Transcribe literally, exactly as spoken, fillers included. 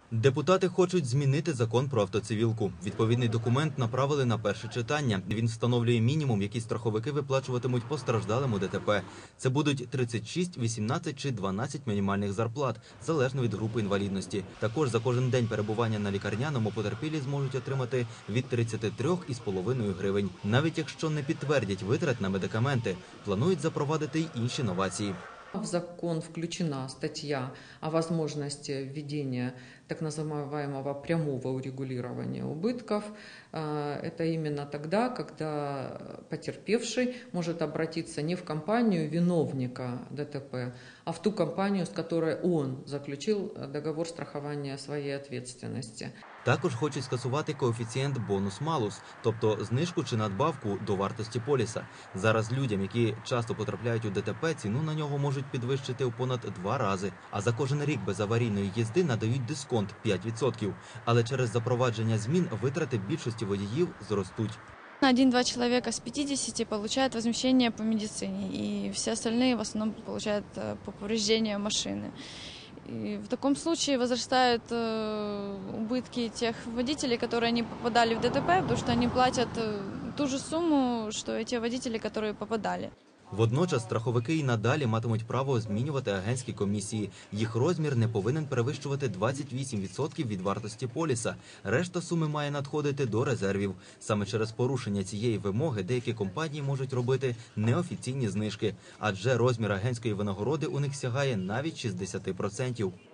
Депутати хочуть змінити закон про автоцивілку. Відповідний документ направили на перше читання. Він встановлює мінімум, який страховики виплачуватимуть постраждалим у ДТП. Це будуть тридцять шість, вісімнадцять чи дванадцять мінімальних зарплат, залежно від групи інвалідності. Також за кожен день перебування на лікарняному потерпілі зможуть отримати від тридцяти трьох із половиною гривень. Навіть якщо не підтвердять витрат на медикаменти, планують запровадити й інші новації. В закон включена статья о возможности введения так называемого прямого урегулирования убытков. Это именно тогда, когда потерпевший может обратиться не в компанию виновника ДТП, а в ту компанию, с которой он заключил договор страхования своей ответственности. Також хочуть скасувати коефіцієнт бонус-малус, тобто знижку чи надбавку до вартості поліса. Зараз людям, які часто потрапляють у ДТП, ціну на нього можуть підвищити у понад два рази. А за кожен рік без аварійної їзди надають дисконт п'ять відсотків. Але через запровадження змін витрати більшості водіїв зростуть. Один-два человека с пятидесяти получают возмещение по медицине, и все остальные в основном получают по повреждению машины. И в таком случае возрастают убытки тех водителей, которые не попадали в ДТП, потому что они платят ту же сумму, что и те водители, которые попадали. Водночас страховики і надалі матимуть право змінювати агентські комісії. Їх розмір не повинен перевищувати двадцять вісім відсотків від вартості поліса. Решта суми має надходити до резервів. Саме через порушення цієї вимоги деякі компанії можуть робити неофіційні знижки, адже розмір агентської винагороди у них сягає навіть шістдесят відсотків.